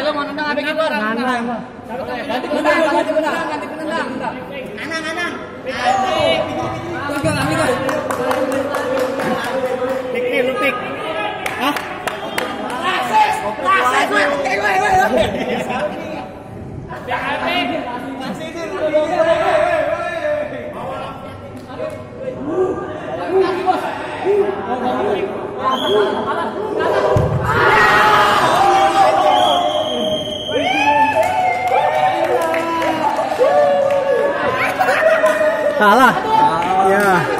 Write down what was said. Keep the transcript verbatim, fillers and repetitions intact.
lo mau nendang apa kiper? Nendang. Ganti penendang, ganti penendang, ganti penendang. Anang, anang. Pegang, pegang. Pik, lu pik. Hah? Lases, lases, weh, weh, weh, weh. Kalah. Ya.